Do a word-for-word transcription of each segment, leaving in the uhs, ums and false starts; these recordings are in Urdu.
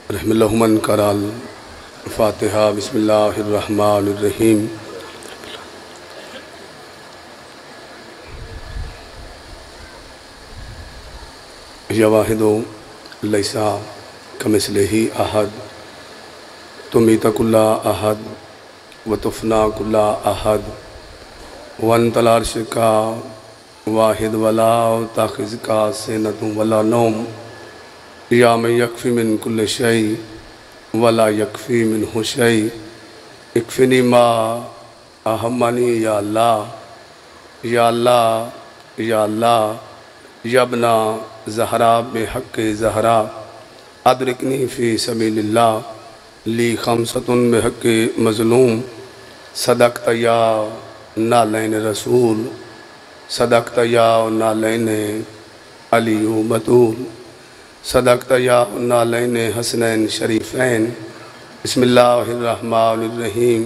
رحم اللہ من کرال فاتحہ بسم اللہ الرحمن الرحیم یا واحدو لیسا کمثلہ احد تمیت کل احد وتفنا کل احد وانت العرش کا واحد ولا تاخذ کا سینۃ ولا نوم یا من یکفی من کل شیء ولا یکفی منہ شیء اکفنی ما اہمنی یا اللہ یا اللہ یا اللہ یا ابن زہرا بحق زہرا ادرکنی فی سبیل اللہ لی خمسۃ بحق مظلوم صدقت یا نالین رسول صدقت یا نالین علی و بطول صدقت یا نالین حسنین شریفین بسم اللہ الرحمن الرحیم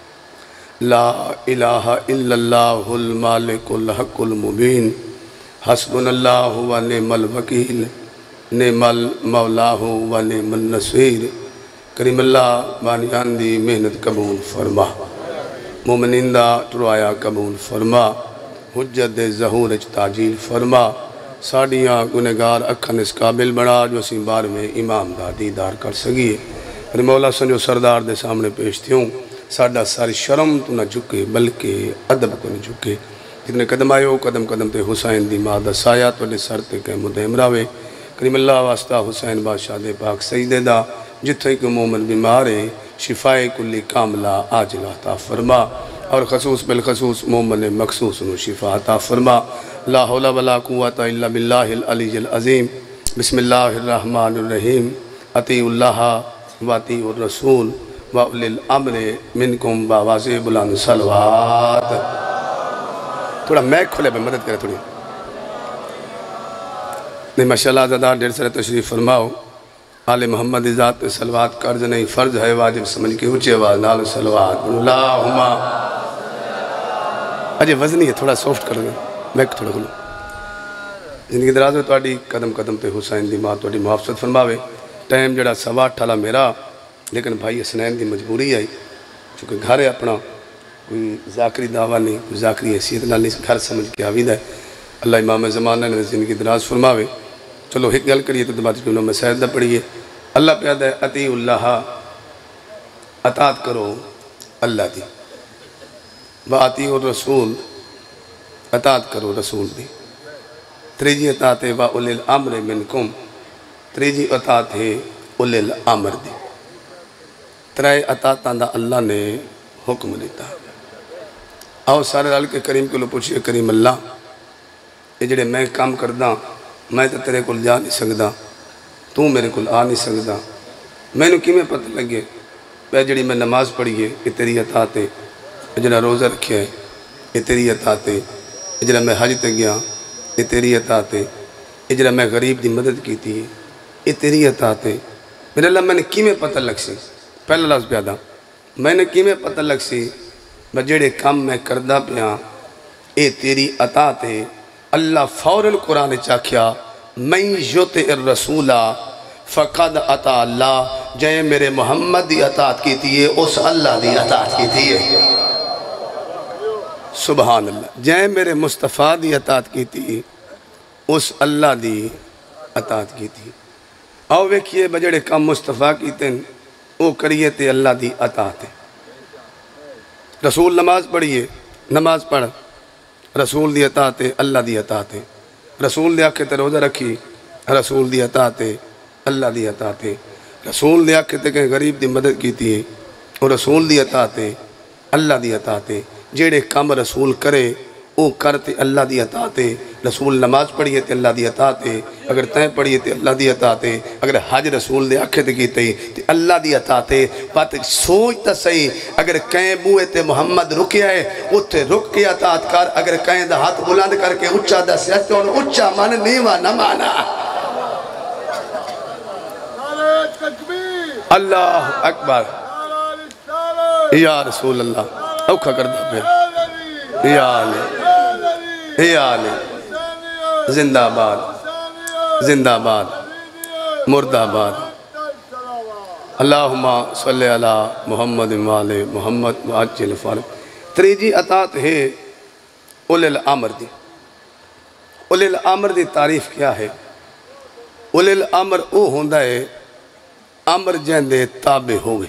لا الہ الا اللہ المالک الحق المبین حسبنا اللہ و نعم الوکیل نعم المولا و نعم النصیر کریم اللہ بانیان دی محنت قبول فرما مومنین دا ٹروایا قبول فرما حجت ظہور اچ تاجیل فرما ساڑیاں گنہگار اکھن اس قابل بڑا جو اسی بار میں امام دا دیدار کر سکیے میرے مولا سنجو سردار دے سامنے پیش تھیوں ساڑھا ساری شرم تو نہ جھکے بلکہ ادب کو نہ جھکے جتنے قدم آئے ہو قدم قدم تے حسین دی مادہ سایہ تو لے سر تے کہ مدہم راوے کریم اللہ واسطہ حسین بادشاہ دے پاک سیدے دا جتھے کہ مومن بیمارے شفائے کلی کاملہ آجلہ عطا فرما اور خصوص بالخصوص مومن مخصوص نو شفا عطا فرما لا حول ولا قوة الا باللہ العلی العظیم بسم اللہ الرحمن الرحیم اطیع اللہ و اطیع الرسول و اولی الامر منکم باواز بلند صلوات تھوڑا میک کھولے پہ مدد کرے تھوڑی نہیں ماشاءاللہ زدار دیر سر تشریف فرماؤ آل محمد ذات صلوات قرض نہیں فرض ہے واجب سمجھ کے اونچے آواز نال صلوات اللہم اجے وزنی ہے تھوڑا سافٹ کر دیں میک تھوڑا کھلو زندگی دراز میں توڑی قدم قدم تے حسین دی ماں توڑی محافظت فرماوے ٹائم جڑا سوا ٹھالا میرا لیکن بھائی حسنین دی مجبوری آئی چونکہ گھر ہے اپنا کوئی ذاکری دعویٰ نہیں کوئی ذاکری حیثیت نہ نہیں گھر سمجھ کے آوید ہے اللہ امام زمانہ نے زندگی دراز فرماوے چلو ایک گل کریے تو دباتی جنہوں میں سیدہ پڑھیے اللہ پیادہ ہے اطیع اللہ اطاعت کرو اللہ دی و اطیع الرسول اطاعت کرو رسول دی تریجی اطاعت ہے و اولی الامر منکم تریجی اطاعت ہے اولی الامر دی ترائے اطاعتاں دا اللہ نے حکم دیتا آؤ سارے رال کے کریم کے لو پوچھئے کریم اللہ یہ جڑے میں کام کردہ میں تو تیرے کل جا نہیں سکتا تو میرے کل آ نہیں سکتا میں نے کیوں پتہ لگے پہ جڑی میں نماز پڑھیے یہ تیری اطاعت ہے جڑا روزہ رکھیا ہے یہ تیری اطاعت ہے جڑا میں حج تے گیا یہ تیری اطاعت ہے جڑا میں غریب دی مدد کی تھی یہ تیری اطاعت ہے میرے اللہ میں نے کیوں پتہ لگ سی پہلا لفظ پیادا میں نے کیوں پتہ لگ سی میں جڑے کام میں کردہ پیا یہ تیری اطاعت ہے اللہ فوراً قرآن چاکیا من یطع الرسول فقد اطاع اللہ جائے میرے محمد دی اطاعت کی تھی اس اللہ دی اطاعت کی تھی سبحان اللہ جائے میرے مصطفیٰ دی اطاعت کی تھی اس اللہ دی اطاعت کی تھی آؤ ویکھئے بجڑے کام مصطفیٰ کی تھے وہ کریے تے اللہ دی اطاعت ہے رسول نماز پڑھیے نماز پڑھ رسول دی اطاعت ہے اللہ دی اطاعت ہے رسول دے آکھے تے روزہ رکھی رسول دی اطاعت ہے اللہ دی اطاعت ہے رسول دے آکھے تے کہ غریب دی مدد کی تھی اور رسول دی اطاعت ہے اللہ دی اطاعت ہے جیڑے کام رسول کرے او کرتے اللہ دی اطاعت ہے رسول نماز پڑھیے تے اللہ دی اطاعت ہے اگر تین پڑھیے تے اللہ دی اطاعت ہے اگر حج رسول دے آکھے تے کیتے تے اللہ دی اطاعت ہے بات سوچتا صحیح اگر کہیں بوئے تے محمد رکیا ہے اتھے رک کے اطاعت کر اگر کہیں دا ہاتھ بلند کر کے اچھا دا سیت اور اچھا من نیوہ نہ مانا اللہ اکبر یا رسول اللہ اوکھا کردہ پھر یا علی یا علی زندہ باد زندہ باد مردہ باد اللہم صلی علی محمد وآل محمد وعجل فرج۔ تریجی اطاعت ہے اولی الامر دی۔ اولی الامر دی تعریف کیا ہے؟ اولی الامر او ہوندہ ہے امر جہندے تابع ہوئے،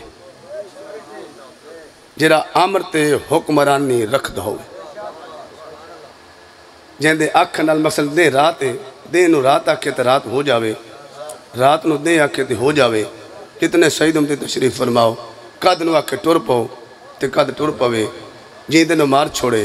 جرا امر تے حکمرانی رکھ دا ہوئے، جہندے اکھ نال مثلا دے رات ہے، دے نو رات آکھے تے رات ہو جاوے، رات نو دے آکھے تے ہو جاوے۔ کتنے شہیدوں تے تشریف فرماؤ، قد نو آکھے ٹر پاؤ تے قد ٹر پاوے، جیندے نو مار چھوڑے،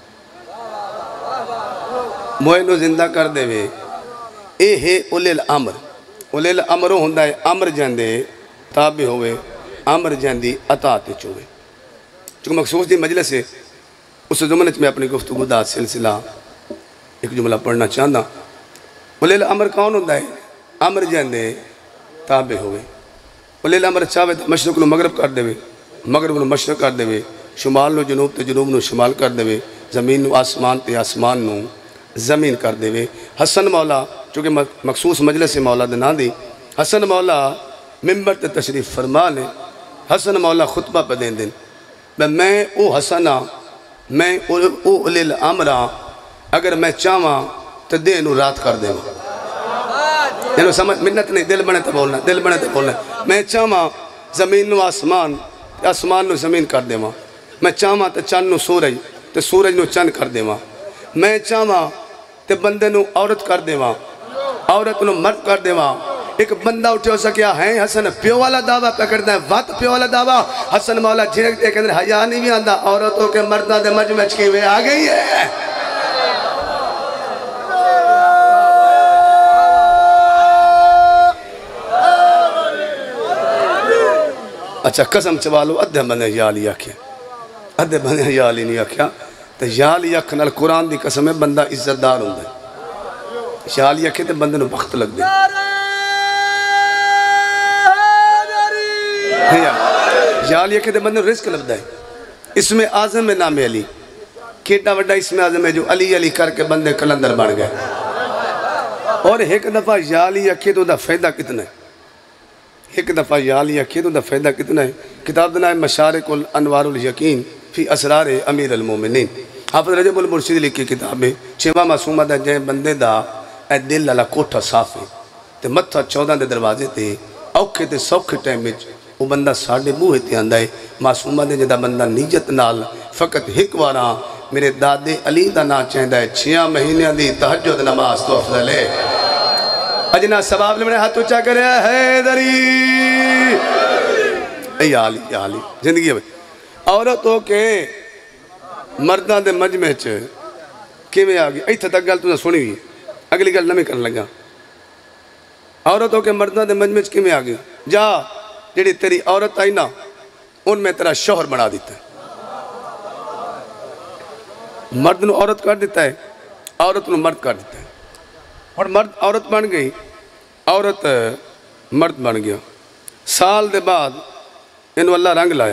موئے نو زندہ کر دے وے۔ اے ہے اولی الامر۔ اولی الامر ہوندہ ہے امر جہندے تابع ہوئے، امر جہندی اطاعت چوئے۔ چونکہ مخصوص دی مجلس ہے، اس زمانہ میں اپنی گفتگو دا سلسلہ ایک جملہ پڑھنا چاہتا۔ اولی الامر کون ہوندہ ہے؟ امر جہندے تابع ہوئے۔ اولی الامر چاہوے تو مشرق نو مغرب کر دے وے، مغرب نو مشرق کر دے وے، شمال نو جنوب تے جنوب نو شمال کر دے وے، زمین نو آسمان تے آسمان نو زمین کر دے وے۔ حسن مولا چونکہ مخصوص مجلس مولا دے نا دی، حسن مولا ممبر تے تشریف فرما لے، حسن مولا خطبہ پہ دین دن میں او حسنہ، میں او اولی الامرہ، اگر میں چاہواں تو دے نو رات کر دے وہاں، یعنی سمجھ منت نہیں، دل بنے تے بولنا، دل بنے تے بولنا۔ میں چاہواں زمین نو آسمان، آسمان نو زمین کر دے وہاں، میں چاہواں تے چند نو سورج تے سورج نو چند کر دے وہاں، میں چاہواں تے بندے نو عورت کر دے وہاں، عورت نو مرد کر دے وہاں۔ ایک بندہ اٹھے ہو سکیا ہے حسن پیو والا دعویٰ پہ کرتا ہے، وات پیو والا دعویٰ۔ حسن مولا جھنک دے کے اندر حیاء نہیں بھی آندہ، عورتوں کے مردہ دے مجمع کی ہوئے آ گئی ہے۔ اچھا قسم چوالو ادھے بندے یالی آکھیا، ادھے بندے یالی نہیں آکھیا، تو یالی آکھنا قرآن دی قسم ہے بندہ عزت دار ہوں دے، یالی آکھے تو بندے نو بخت لگ دے، یالی آکھے تو بندے نو رزق لگ دے۔ اسم اعظم میں نام علی، کیٹا وڈا اسم اعظم ہے جو علی علی کر کے بندے کلندر بڑھ گئے۔ اور ایک دفعہ یالی آکھے تو دا فائدہ کتنا ہے، ایک دفعہ یالی آکھے تو دا فائدہ کتنا ہے۔ کتاب دنا ہے مشارق الانوار الیقین فی اسرار امیر المومنین، حافظ رجب المرشد لکھی کتاب ہے۔ چھواں معصومہ دا جائے بندے دا اے دل اللہ کوٹھا صاف ہے تے متھا چودہ دے دروازے تے اوکھے تے سوکھے ٹائم وچ وہ بندہ ساڑھے بوہے تے آندہ ہے۔ معصومہ دے جدا بندہ نیجت نال فقط ہک واراں میرے دادے علی دا نا چاہندہ ہے، چھیاں مہینے دی تہجد نماز تو افضل ہے۔ اجنا سباب لے میں ہاتھ اچھا کرے حیدری، اے عالی عالی زندگی ہے۔ عورتوں کے مردہ دے مجمع چ کیویں آ گئی، ایتھے تک گل تو سنی ہوئی، اگلی گل نہ کرن لگا۔ عورتوں کے مردہ دے مجمع چ کیویں آ گئی، جا جڑی تیری عورت آئی نا ان میں تیرا شوہر بنا دیتا ہے، مرد نو عورت کر دیتا ہے، عورت نو مرد کر دیتا ہے۔ اور مرد عورت بن گئی، عورت مرد بن گیا۔ سال دے بعد انہوں اللہ رنگ لایا،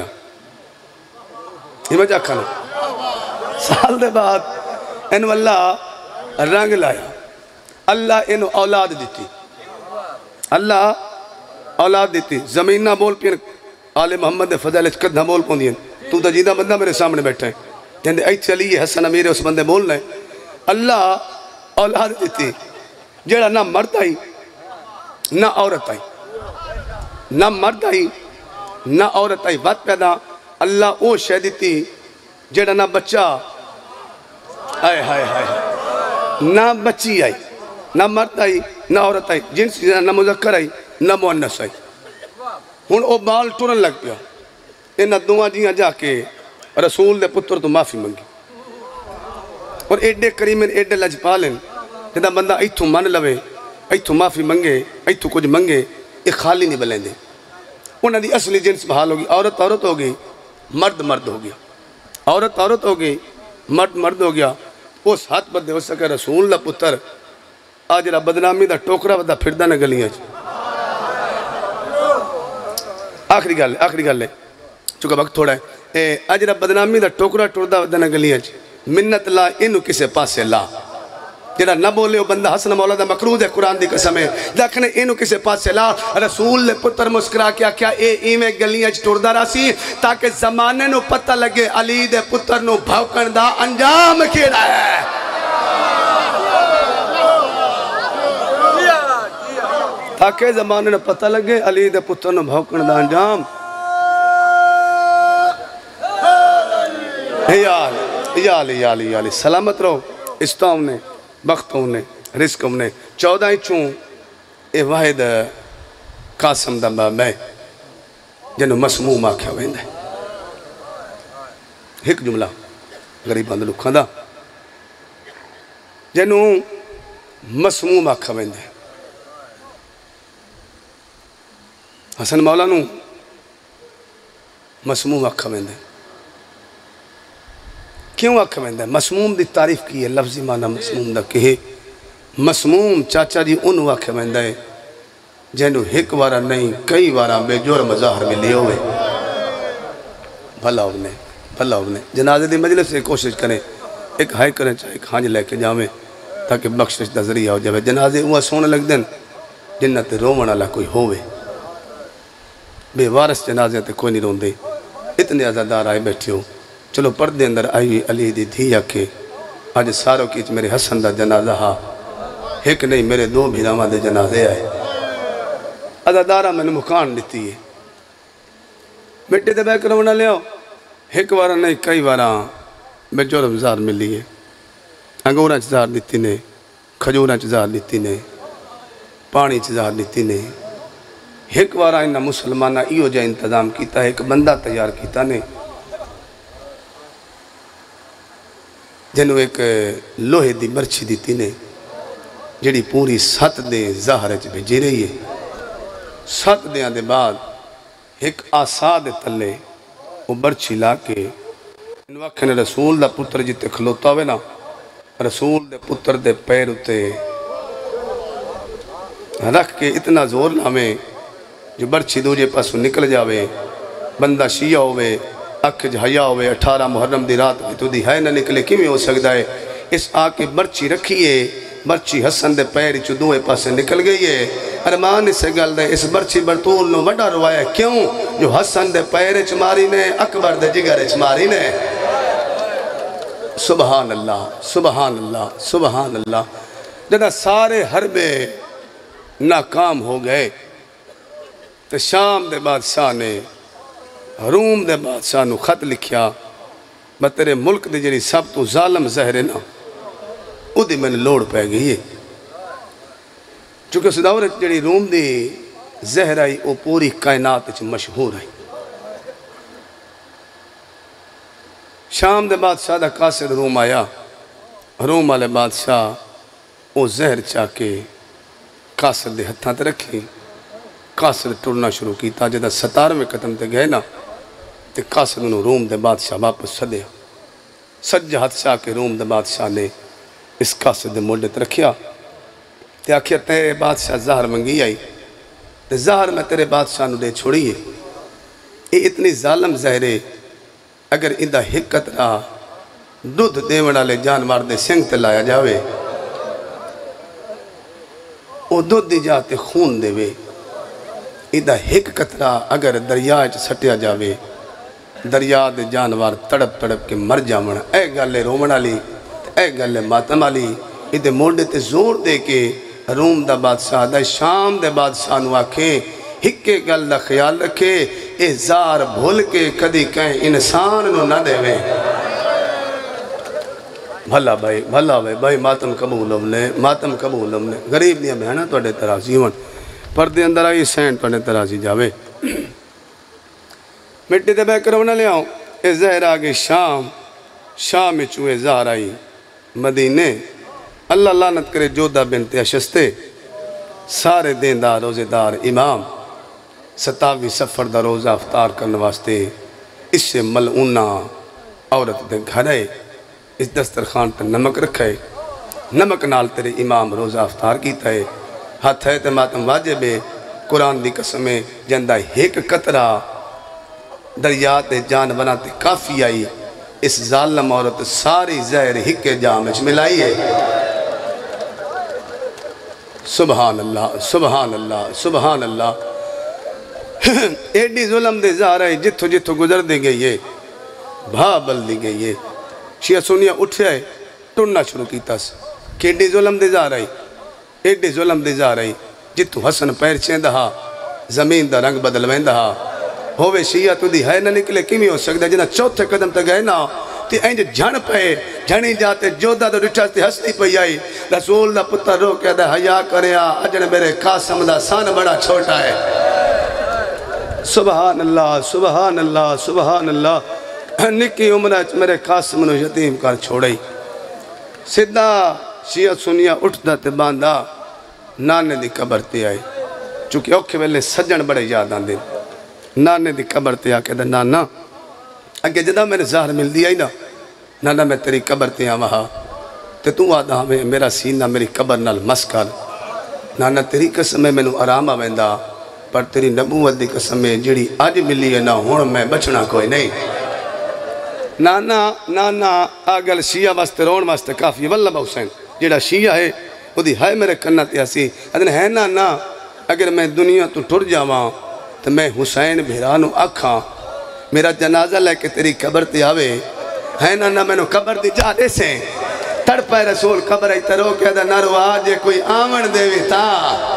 یہ مجھا کھانا، سال دے بعد انہوں اللہ رنگ لایا، اللہ انہوں اولاد دیتی، اللہ اولاد دیتی۔ زمین نہ بول پین آل محمد فضل اچکت نہ بول پون دین، تو تا جیدہ بندہ میرے سامنے بیٹھا ہے، جہندے ایت چلی حسن امیر اس بندے بولنا ہے۔ اللہ اولاد دیتی، جیڑا نہ مرد آئی نہ عورت آئی، نہ مرد آئی نہ عورت آئی، بات پیدا اللہ او شہ دیتی جیڑا نہ بچہ آئے ہائے ہائے نہ بچی آئی، نہ مرد آئی نہ عورت آئی، جنس نہ مذکر آئی نہ مؤنث آئی۔ ہن او بال ٹرن لگ پیا، انہاں دعا جیاں جا کے رسول دے پتر تو معافی منگی، اور ایڈے کریمن ایڈے لجپالن جدا بندہ ایتھوں من لوے، ایتھوں معافی منگے، ایتھوں کچھ منگے، ایک خالی نہیں بلیں دے۔ انہاں دی اصلی جنس بحال ہوگی، عورت عورت ہو گئی، مرد مرد ہو گیا، عورت عورت ہو گئی، مرد مرد ہو گیا۔ اس ہاتھ بدے ہو سکے رسول دا پتر آج را بدنامی دا ٹوکرا بدا پھردہ نہ گلیاں چ۔ آخری گل ہے، آخری گل ہے، چونکہ وقت تھوڑا ہے۔ آج را بدنامی دا ٹوکرا ٹوردہ بدا نہ گلیاں چ، منت لا انہوں کسے پاسے لا، جڑا نہ بولے وہ بندہ حسن مولا دا مقروض ہے قرآن دی قسم ہے لیکن اینو کسے پاس سے لا رسول نے پتر مسکرا کیا کیا اے ایویں گلیاں چ ٹردا رہا سی تاکہ زمانے نو پتہ لگے علی دے پتر نو بھوکن دا انجام کیڑا ہے تاکہ زمانے نو پتہ لگے علی دے پتر نو بھوکن دا انجام یال یال یال یال سلامت رہو استاؤں نے بختوں نے رزقوں نے چودہ چوں اے واحد قاسم دا بابے جنہو مسموم آکھیا ویندے ایک جملہ غریب بند لکھاں دا جنہو مسموم آکھیا ویندے حسن مولا نو مسموم آکھیا ویندے کیوں آکھا ویندہ ہے مسموم دی تعریف کی ہے لفظی معنی مسموم دا کہے مسموم چاچا جی انہوں آکھا ویندہ ہے جنہوں ایک وارا نہیں کئی وارا بے جور مظاہر میں لے ہوئے بھلا ہونے بھلا ہونے جنازے دی مجلس سے کوشش کریں ایک ہائی کریں چاہے ایک ہانج لے کے جاویں تاکہ بخشش دا ذریعہ ہو جائے جنازے ہوا سونے لگ دیں جنت رومن اللہ کوئی ہوئے بے وارث جنازے تے کوئی نہیں رون دے اتنے عزادار آئے بیٹھے ہو چلو پردے اندر آئی علی دی دھی آکے آج ساروں کی میرے حسن دا جنازہ ہا ایک نہیں میرے دو بھیراما دے جنازے آئے عزادارہ میں نے مکان لیتی ہے مٹی دے بیک رونا لے آؤ ایک وارا نہیں کئی وارا بے جورم زار ملی ہے انگورا چزار لیتی نے کھجورا چزار لیتی نے پانی چزار لیتی نے ایک وارا انہا مسلمانہ ایو جا انتظام کیتا ہے ایک بندہ تیار کیتا نے جنہوں ایک لوہے دی مرچی دیتی نے جڑی پوری سات دے ظاہرچ بھیجی رہی ہے سات دیاں دے بعد ایک آسا دے تلے وہ برچی لا کے ان وقت نے رسول دا پتر جیتے کھلوتا ہوئے نا رسول دے پتر دے پیر اتے رکھ کے اتنا زور لامے جو برچی دو جے پاسو نکل جاوے بندہ شیعہ ہوئے اکھ جہیا ہوئے اٹھارہ محرم دی رات ہوئے تو دی ہے نہ نکلے کیوں ہو سکتا ہے اس آکے برچی رکھیے برچی حسن دے پیری چو دوئے پاسے نکل گئی ہے ارمان سے گل دے اس برچی برطول نو بڑا روایا کیوں جو حسن دے پیری چماری نے اکبر دے جگر چماری نے سبحان اللہ سبحان اللہ سبحان اللہ جدا سارے حربے ناکام ہو گئے تو شام دے بادشاہ نے روم دے بادشاہ نو خط لکھیا میں تیرے ملک دے جری سب تو ظالم زہرے نا او دی میں نے لوڑ پہ گئی ہے چونکہ اس دور جری روم دی زہر آئی او پوری کائنات چ مشہور آئی شام دے بادشاہ دا قاصد روم آیا روم والے بادشاہ او زہر چاہ کے قاصد دے ہتھاں تے رکھی قاصد ٹرنا شروع کی تا جدہ ستار میں قتم تے گئے نا تے قاصد انہوں روم دے بادشاہ واپس سدیا سجہ ہاتھ شاہ کے روم دے بادشاہ نے اس قاصد دے موڑے رکھیا تے آکھیا تیرے بادشاہ زہر منگی آئی تے زہر میں تیرے بادشاہ نو دے چھوڑی ہے یہ اتنی ظالم زہرے اگر اندہ حقت رہا دودھ دیوڑا لے جانوار دے سنگ تے لایا جاوے او دودھ دی جاتے خون دے وے اندہ حق قطرہ اگر دریائے چ سٹیا جاوے دریا دے جانوار تڑپ تڑپ کے مر جامن اے گلے رومن لی اے گلے ماتم لی ادھے موڑے تے زور دے کے روم دا بادشاہ دا شام دے بادشاہ نو آکھے ہکے گل دا خیال رکھے اے زار بھول کے کدی کہیں انسان نو نہ دے وے بھلا بھائی بھلا بھائی بھائی ماتم قبول ہمنے ماتم قبول ہمنے غریب دیا بہنہ توڑے ترازی ہون پردے اندر آئی سینٹ پڑھنے ترازی جاوے مٹی دے بے کرونا لے آؤں اے زہر آگے شام شام چوئے زہر آئی مدینے اللہ لعنت کرے جودہ بنت اشستے سارے دین دار روزے دار امام ستاوی سفر دا روزہ افطار کرنے واسطے اس سے ملعونہ عورت دے گھرے اس دسترخوان پر نمک رکھے نمک نال تیرے امام روزہ افطار کیتا ہے ہاتھ ہے تے ماتم واجب ہے قرآن دی قسمیں جندہ ایک قطرہ دریات جان بناتے کافی آئی اس ظالم عورت ساری زہر ہکے جامچ ملائی ہے سبحان اللہ سبحان اللہ سبحان اللہ ایڈی ظلم دے زہرہ جتھو جتھو گزر دے گئی ہے بھا بل دی گئی ہے شیعہ سنیہ اٹھے آئے ٹرنا شروع کی تاس کہ ایڈی ظلم دے زہرہ ایڈی ظلم دے زہرہ جتھو حسن پیر چین دہا زمین دا رنگ بدل وین دہا ہووے شیعہ تو دی ہے نہ نکلے کیمی ہو سکتا جنہ چوتھے قدم تک گئے نا تی اینج جھن پہ جھنی جاتے جودہ تو ڈٹھا تی ہستی پہ آئی رسول دا پتر رو کہہ دا حیاء کریا اجن میرے قاسم دا سان بڑا چھوٹا ہے سبحان اللہ سبحان اللہ سبحان اللہ نکی عمرہ میرے قاسم نو یتیم کر چھوڑئی سدھا شیعہ سنیہ اٹھ دا تے باندھا نانے دی قبر تے آئی چونکہ اوکھے ویلے سجن بڑے یاد آن دیں نانے دی قبر تے آ کے دا نانا اگے جدہ میں نے ظاہر مل دیا ہی نا نانا میں تیری قبر تے آن وہاں تے تو آدھا ہمیں میرا سینہ میری قبر نال مسکر نانا تیری قسم میں میں آرام آویندہ پر تیری نبوت دی قسم میں جڑی آج ملی ہے نا ہون میں بچنا کوئی نہیں نانا نانا آگل شیعہ واسطے رون واسطے کافی واللہ حسین جڑا شیعہ ہے وہ دی ہائے میرے کنہ تے آسی ادن ہے نانا اگر میں دنیا تو ٹر جاواں تو میں حسین بھیرانو آکھاں میرا جنازہ لے کے تیری قبر تے آوے ہے نانا میں نو قبر دی جا دے سے تڑ پائے رسول قبر ای ترو کہ دا نارو آجے کوئی آمن دے وی تا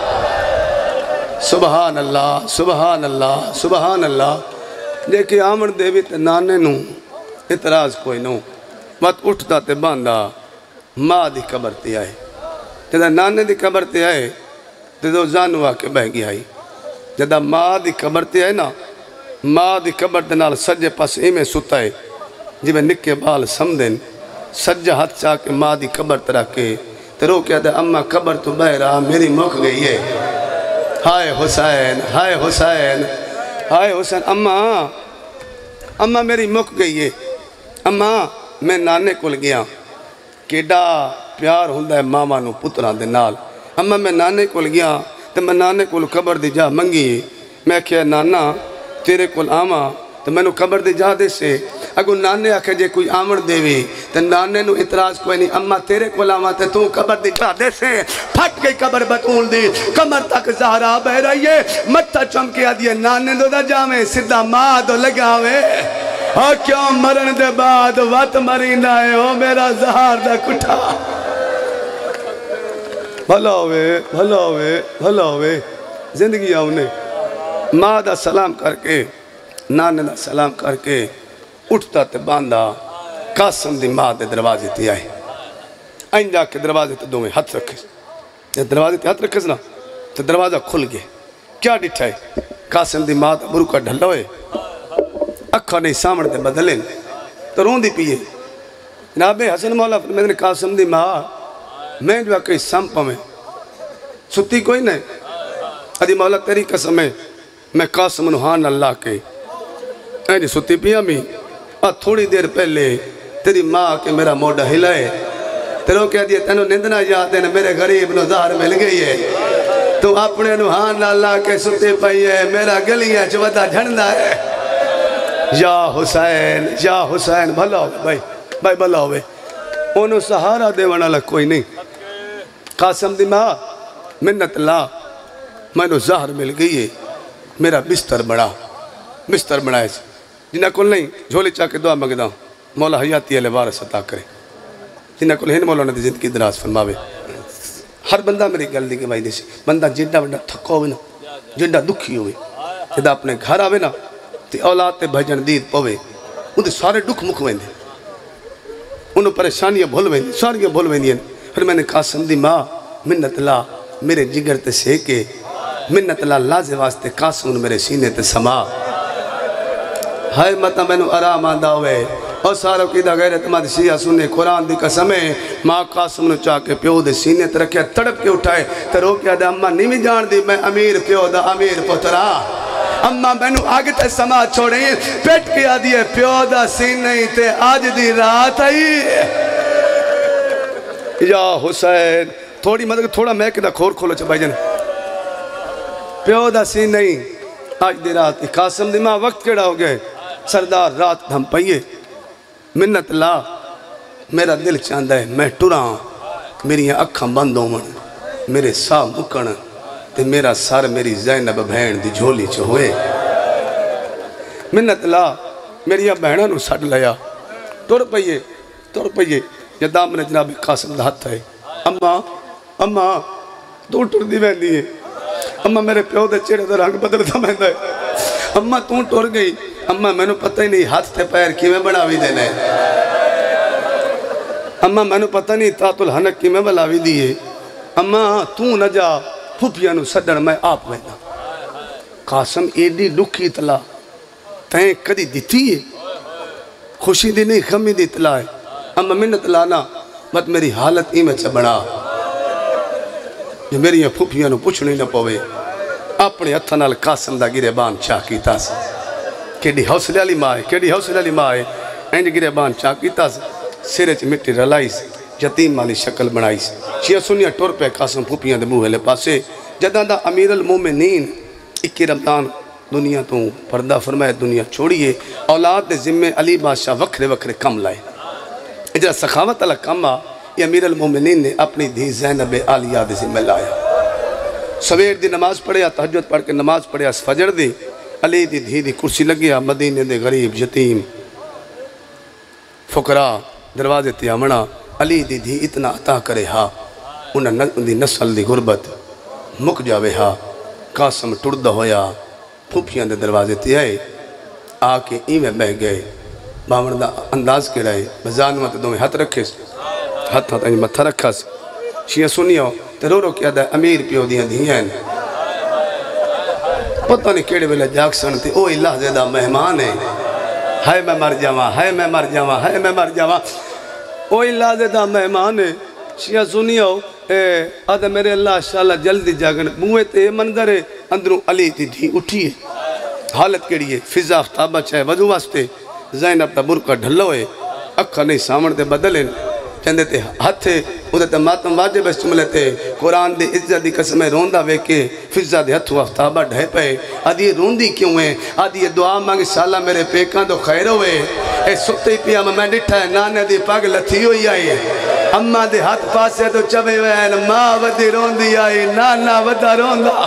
سبحان اللہ سبحان اللہ سبحان اللہ جے کہ آمن دے وی تے نانے نو اعتراض کوئی نو مت اٹھتا تے باندھا ماں دی قبر تے آئے جدہ نانے دی قبر تے آئے تے دو زانو آ کے بہ گیا آئی جدہ ماں دی قبر تے آئے نا ماں دی قبر تے نال سجے پاس ایمیں ستا ہے جی میں نکے بال سمدن سجہ ہاتھ چاہ کے ماں دی قبر تے رکھے تے رو کیا دے اممہ قبر تو بہ رہا میری موک گئی ہے ہائے حسین ہائے حسین ہائے حسین اممہ اممہ میری موک گئی ہے اممہ میں نانے کل گیا کیڈا پیار ہوندہ ہے ماما نو پتران دے نال اممہ میں نانے کل گیا تو میں نانے کل قبر دی جا منگی میں کہا نانا تیرے کل آما تو میں نو قبر دی جا دے سے اگو نانے آکھے جے کوئی آمن دے وی تو نانے نو اعتراض کوئی نہیں اممہ تیرے کل آما تے تو قبر دی جا دے سے پھٹ گئی قبر بطول دی کمر تک زہرہ بہ رہی ہے مٹھا چمکیا دیئے نانے دو دا جامے صدہ ماں دو لگاوے اور کیوں مرن دے بعد وقت مرینہ ہے او میرا زہار دا کٹھا بھلا ہوئے بھلا ہوئے بھلا ہوئے زندگی آؤنے ماں دا سلام کر کے نانے دا سلام کر کے اٹھتا تے باندھا قاسم دی ماں دے دروازے تے آئے آئین جا کے دروازے تے دو میں ہاتھ رکھے جب دروازے تے ہاتھ رکھے نا تو دروازہ کھل گئے کیا ڈٹھا ہے قاسم دی ماں دا بروکہ ڈھلا ہوئے اکھا نہیں سامن دے بدلیں تو رون دی پیئے جناب حسن مولا میں نے قاسم دی ماں میں جو کئی سمپا میں ستی کوئی نہیں ادھی مولا تیری قسم ہے میں قاسم نوحان اللہ کے اے جی ستی پیا میں اور تھوڑی دیر پہلے تیری ماں کے میرا موڑا ہلائے تیرو کہہ دیئے تینو نندنا یاد ہے میرے غریب نو ظاہر مل گئی ہے تو اپنے نوحان اللہ کے ستی پئی ہے میرا گلیاں چوتا جھنڈا ہے یا حسین یا حسین بھلا ہوئے بھائی بھائی بھلا ہوئے انہوں سہارا دیوانا لگ کوئی نہیں قاسم دی ماں منت لا میں نو ظاہر مل گئی ہے میرا بستر بڑا بستر بڑا ہے جنہ کل نہیں جھولی چاہ کے دعا مگدہ مولا حیاتی علیہ وارث عطا کرے جنہ کل ہن مولا نے زندگی دراز فرماوے ہر بندہ میری گل دی گواہی دے سی بندہ جڈا بڑا تھکا ہوئے نا جڈا دکھی ہوئے جدا اپنے گھر آوے نا تے اولاد تے بھجن دید پوے ان دے سارے دکھ مکھ ویندے انہوں پریشانیاں بھول ویندی ساریاں بھول ویندی پھر میں نے قاسم دی ماں منت لا میرے جگر تے سیکے منت لا لازے واسطے قاسم میرے سینے تے سما ہائے مطا میں نو آرام آندہ ہوئے اور ساروں کی دا غیرت مد شیعہ سننے قرآن دی قسمیں ماں قاسم نو چاہ کے پیو دے سینے تے رکھے تڑپ کے اٹھائے تے رو کیا دے اممہ نہیں بھی جان دی میں امیر پیو دا امیر پترا اممہ میں نو آگے تے سما چھوڑیں پیٹ کیا دیئے پیو دا سینے تے آج دی رات آئی یا حسین تھوڑی مدد تھوڑا میں کدھا کھور کھولو چھے بھائی جن پیو دا سینے آج دی رات قاسم دی ماں وقت کیڑا ہو گئے سردار رات ہم پئیے منت لا میرا دل چاندہ ہے میں ٹران میری اکھاں بند ہوں میرے ساہ مکن تے میرا سر میری زینب بہن دی جھولی چ ہوئے منت لا میری بہنوں نو سڑ لیا ٹر پئیے ٹر پئیے جدام نے جناب قاسم دا ہاتھ ہے اماں اماں تو ٹر دی ویندی ہے اماں میرے پیو دے چہرے دا رنگ بدلتا مہندا ہے اماں تو ٹر گئی اماں میں نے پتہ ہی نہیں ہاتھ تے پیر کی میں بناوی دینے اماں میں نے پتہ نہیں تات الحنک کی میں بلاوی دیئے اماں تو نہ جا پھوپیاں نو سڈن میں آپ وینا قاسم ایڈی لکھی اطلاع تین کدی دیتی ہے خوشی دی نہیں خمی دی اطلاع ہے اماں منت لانا مت میری حالت ہی میں چبڑا جو میری پھوپیاں نو پوچھنی نہ پوے اپنے ہتھاں نال قاسم دا گریبان چاہ کیتا سی کیڑی حوصلے والی ماں ہے کیڑی حوصلے والی ماں ہے انج گریبان چاہ کیتا سی سرے چ مٹی رلائی سی یتیم والی شکل بنائی سی شیعہ سنیا ٹر پہ قاسم پھوپیاں دے بوہے لے پاسے جداں دا امیر المومنین اکی رمضان دنیا تو پردہ فرمائے دنیا چھوڑیے اولاد دے ذمے علی بادشاہ وکھرے وکھرے کم لائے اجرا سخاوت اللہ کم آ یہ امیر المومنین نے اپنی دھی زینب عالیہ دے ذمے لایا سویر دی نماز پڑھیا تہجد پڑھ کے نماز پڑھیا فجر دی علی دی دھی دی کرسی لگیا مدینے دے غریب یتیم فقراء دروازے تیامنا علی دی دھی اتنا عطا کرے ہا انہاں دی نسل دی غربت مک جاوے ہا قاسم ٹردہ ہویا پھوپیاں دے دروازے تے آئے آکے ایمیں بہ گئے باون دا انداز کے رہے بزانوہ تے دو میں ہاتھ رکھے ہاتھ ہاتھ متھا رکھا سی شیعہ سنیو تے رو رو کیا دا امیر پیو دیاں دیاں پتہ نہیں کیڑے ویلے جاگ سنتے او اللہ زیدہ مہمان ہے ہائے میں مر جاواں ہائے میں مر جاواں ہائے میں مر جاواں او اللہ زیدہ مہمان ہے شیعہ سنیو اے آدھے میرے اللہ شاءاللہ جلدی جاگن موے تے منظر ہے اندروں علی دی دھی اٹھی ہے حالت کیڑی ہے فضا افتابہ چاہے وضو واسطے زینب تا برکہ ڈھلو ہے اکھا نہیں سامن تے بدلیں چندے تے ہاتھ ہے ادھے تے ماتم واجب اس چملے تے قرآن دے عزت دی قسمیں روندہ ویکے فضا دے ہتھو افتابہ ڈھے پے آدھی روندی کیوں ہے آدھی دعا مانگی سالہ میرے پیکاں دو خیر ہوئے اے سکتے پیا میں ڈٹھا ہے نانے دی پاگ لتھی ہوئی آئی ہے اممہ دے ہاتھ پاسے تو چبے وین ماں ودی روندی آئی نانا ودا روندہ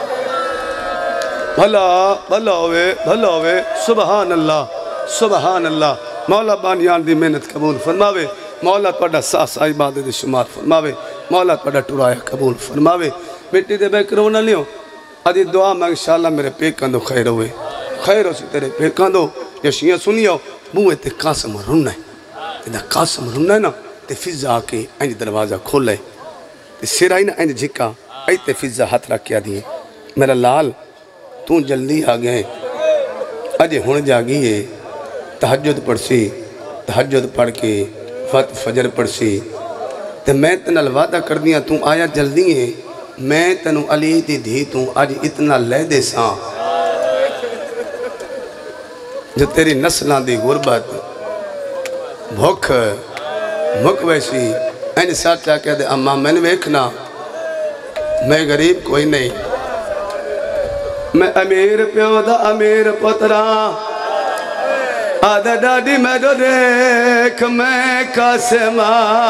بھلا بھلا ہوئے بھلا ہوئے سبحان اللہ سبحان اللہ مولا بانیان دی محنت قبول فرماوے مولا توڑا ساس آئی بادے دے شمار فرماوے مولا توڑا ٹورایا قبول فرماوے مٹی دے بے کرونا لیوں آدھی دعا میں انشاءاللہ میرے پیکاں دو خیر ہوئے خیر ہو سی تیرے پیکاں دو یا شیعہ سنیو بوئے تے قاسم رنہ ہے تے قاسم رنہ ہے نا تے فضا آکے انج دروازہ کھولے تے سرائی نا انج جھکا ای تے فضا ہاتھ رکھ کیا دیئے میرا لال تو جلدی آگئے اجے ہون جاگئے تہجد پڑھ سی تہجد پڑھ کے فت فجر پڑھ سی تے میں تنہ الوعدہ کر دیا تو آیا جلدی ہے میں تنو علی دی دھی تو آج اتنا لے دے ساں جو تیری نسلان دی غربت بھوک بھوک ویسی این ساتھ چاہ کہہ دے اماں میں نے ویکھنا میں غریب کوئی نہیں میں امیر پیو دا امیر پتران آدھا ڈاڈی میں جو دیکھ میں قاسمہ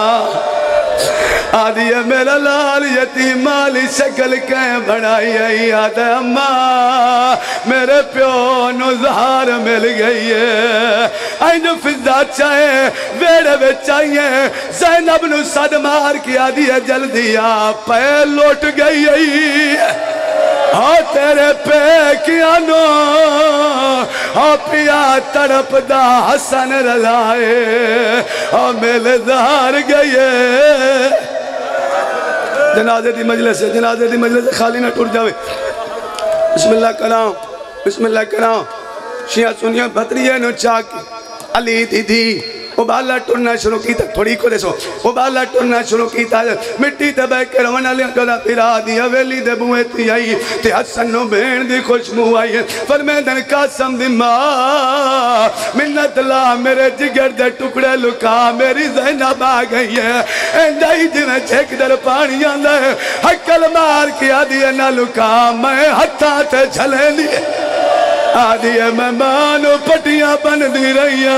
آدھی ہے میرا لال یتیم مالی شکل کہیں بڑھائی ہے آدھا اماں میرے پیو نو زہار مل گئی ہے آئی جو فضا چاہے ویڑے بے چاہیے زینب نو صد مار کی آدھی ہے جلدی آپ پہ لوٹ گئی ہے ہاں تیرے پیکیاں نو ہاں پیا تڑپ دا حسن رلائے ہاں میلے دار گئے جنازے دی مجلس ہے جنازے دی مجلس ہے خالی نہ ٹور جاوے بسم اللہ کرام بسم اللہ کرام شیعہ سنیاں بطریہ نو چاکی علی دی دی وہ بالا ٹرنا شروع کیتا تھوڑی کو دے سو وہ بالا ٹرنا شروع کیتا مٹی تے بے کے رونا لیا جدا پیرا دیا ویلی دے بوئے تی آئی تے حسن نو بین دی خوشمو آئی فرمیدن قاسم دی ماں منت لا میرے جگر دے ٹکڑے لکا میری زینب آ گئی ہے اندائی جی میں چھک در پانی آندہ ہے حکل مار کیا دیا نہ لکا میں ہتھا تے جھلے لیے آدھی ہے میں مانو پٹیاں بن دی رہیاں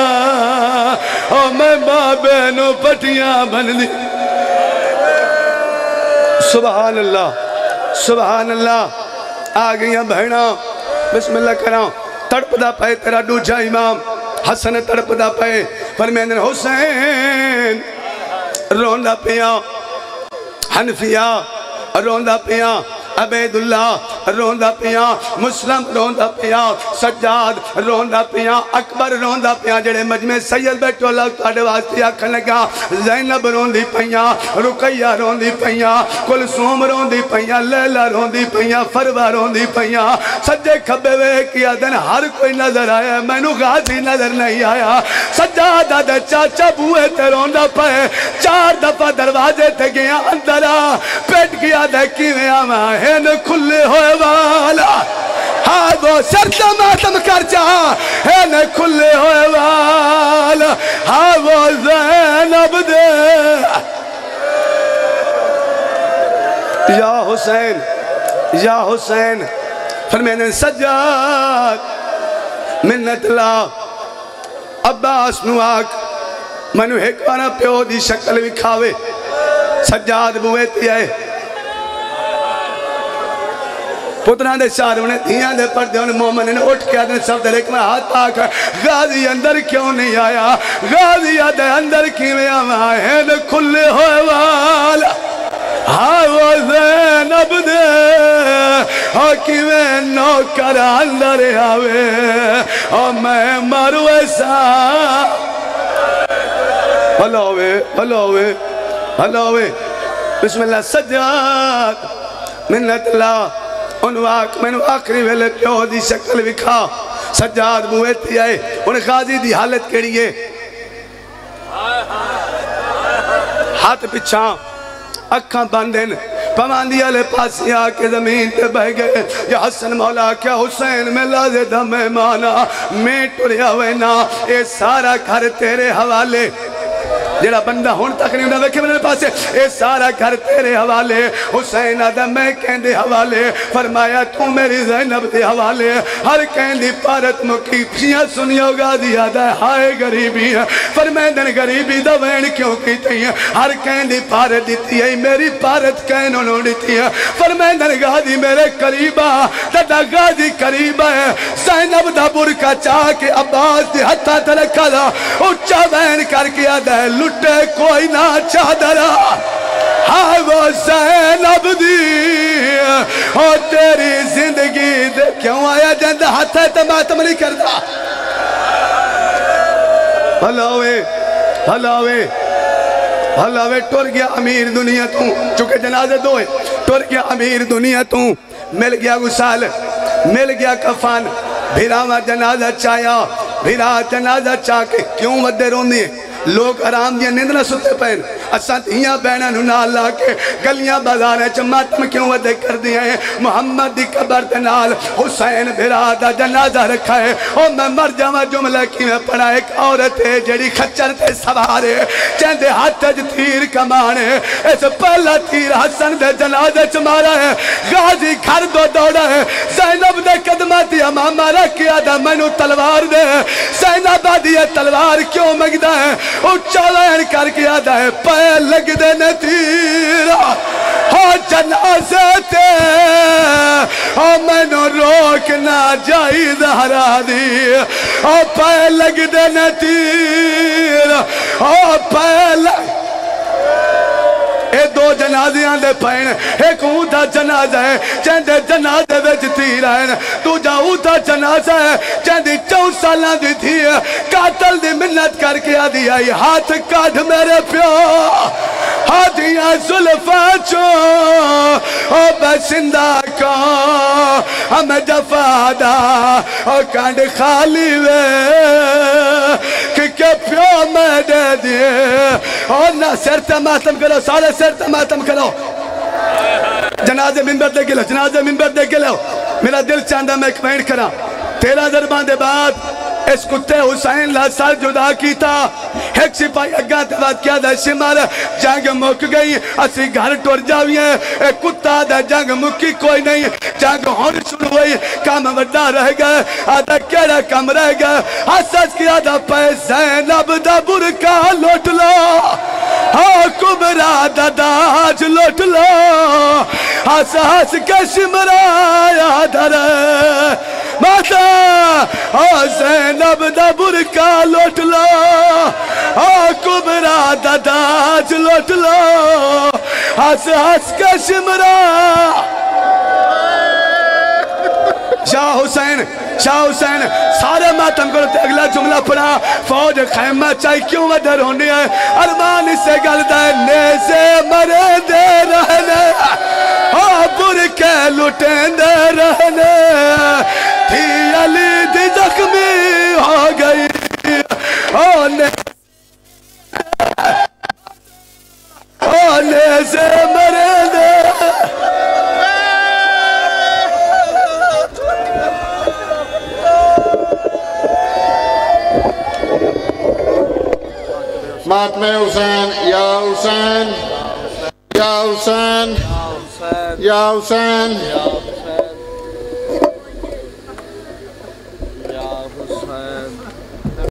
اور میں ماں بہنوں پٹیاں بن دی سبحان اللہ سبحان اللہ آ گئیاں بہنا بسم اللہ کراں تڑپ دا پائے تیرا دوجا امام حسن تڑپ دا پائے فرمیندن حسین روندا پیا حنفیہ روندا پیا عبید اللہ روندا پیا مسلم روندا پیا سجاد روندا پیا اکبر روندا پیا جڑے مجمع سید بیٹھو اللہ تاڑے واسطے آکھن لگا زینب روندی پیا رقیہ روندی پیا کلثوم روندی پیا لیلہ روندی پیا فروا روندی پیا سجے کھبے وے کیا دن ہر کوئی نظر آیا میں نو غازی نظر نہیں آیا سجاد آدھے چاچا بوئے تے روندا پائے چار دفعہ دروازے تے گیا اندر آ پیٹ گیا دے کیویں آمائے ہین کھلے ہوئے والا ہاں وہ شرط ماتم کر چاہا ہین کھلے ہوئے والا ہاں وہ زینب دے یا حسین یا حسین فرمینے سجاد منت لا عباس نواک منو ہکوانا پیو دی شکل وکھاوے سجاد بوئے تھی آئے پتران دے چار انہیں دھیان دے پردے انہیں مومن انہیں اٹھ کے آدھنے سب دے ایک میں ہاتھ آکھا غازی اندر کیوں نہیں آیا غازی آدھے اندر کیویں آمائے ہیں کھلے ہوئے والا ہاں وہ زینب دے ہاں کیویں نوکر اندر آوے اور میں مرو ایسا بھلا ہوئے بھلا ہوئے بھلا ہوئے بسم اللہ سجاد منت اللہ انواک میں نے آخری ویلے پیو دی شکل وکھا سجاد بوئے تھی آئے انہیں غازی دی حالت کڑی ہے ہاتھ پچھاں اکھاں باندھن پماندی علیہ پاسی آکے زمین تے بہ گئے یا حسن مولا کیا حسین میں لازے دم مانا میں ٹریا وینا اے سارا گھر تیرے حوالے جیڑا بندہ ہون تک نہیں ہونا ویکھے میرے پاس اے سارا گھر تیرے حوالے حسین آدھا میں کہن دے حوالے فرمایا تو میری زینب دے حوالے ہر کہن دی پارت مکی پھیاں سنیو گا دی آدھا ہائے غریبی ہے فرمیندن غریبی دا وین کیوں کیتی ہے ہر کہن دی پارت دیتی ہے میری پارت کہن انہوں دیتی ہے فرمیندن غازی میرے قریبا دادا غازی قریبا ہے زینب دا برکا چاہ کے عباس دی حتہ تلکا دا اچھا وین کر کے آدھا ہے لٹے کوئی نہ چادرہ ہاں وہ زینب دی اور تیری زندگی دے کیوں آیا جندہ ہاتھ ہے تماتم نہیں کرتا بھلاوے بھلاوے بھلاوے ٹور گیا امیر دنیا توں چونکہ جنازے دوئے ٹور گیا امیر دنیا توں مل گیا غسال مل گیا کفان بھیراما جنازہ چایا بھیرا جنازہ چاہ کے کیوں ودے روندی ہے لوگ آرام دیا نیند نہ ستے پہن اساں تیاں بینہ نونا اللہ کے گلیاں بازاریں چماتم کیوں ودے کر دیا ہے محمد دی قبر دنال حسین بھرادا جنازہ رکھا ہے اور میں مر جاما جملہ کی میں پڑھا ایک عورت ہے جڑی خچر تے سوارے چندے ہاتھ جو تیر کمانے ایسے پہلا تیر حسن دے جنازہ چمارا ہے غازی گھر دو دوڑا ہے زینب دے قدماتی امامہ رکھیا دا منو تلوار دے زینب آدھی تلوار کیوں مگدہ ہے اچھا لین کر کے آدھا ہے پہ لگ دینے تیرا ہو جنازے تے ہو میں نو روکنا جائی دہرا دی ہو پہ لگ دینے تیرا ہو پہ لگ اے دو جنازیاں دے پہن ایک اوٹا جنازہ ہے چندے جنازے ویچ تیر ہے تو جا اوٹا جنازہ ہے چندی چون سالاں دی تھی قاتل دی منت کر کے آدھی آئی ہاتھ کاٹھ میرے پیو ہاتھیاں ظلفہ چو او بسندہ کو ہمیں جفادہ او کانڈ خالی وے کہ کہ پیو میں دے دیے اور نہ سر تماتم کرو سارے سر تماتم کرو جنازے منبر دے گلو جنازے منبر دے گلو میرا دل چاندہ میں ایک پینٹ کرا تیرہ دربان دے بعد اس کتے حسین لا سال جدا کیتا ایک سپاہی اگاں تباد کیا دا شمار جنگ مک گئی اسی گھر ٹور جاوی ہیں ایک کتا دا جنگ مکی کوئی نہیں جنگ ہون شروع ہوئی کام وڈا رہ گئے آدھا کیڑا کم رہ گئے حساس کیا دا پہ زینب دا برکا لوٹ لو کبرا داج لوٹ لو ہس ہس کے سمرایا در ماتا زینب دا برکا لوٹ لو کبرا داج لوٹ لو ہس ہس کے سمرایا شاہ حسین شاہ حسین سارے ماتم کرو تے اگلا جملہ پڑھا فوج خیمہ چاہی کیوں ودر ہونی ہے ارمان سے گلدہ نیزے مرے دے رہنے بر کے لٹیں دے رہنے تھی علی دی زخمی ہو گئی نیزے مرے دے ماتم حسین یا حسین یا حسین یا حسین یا حسین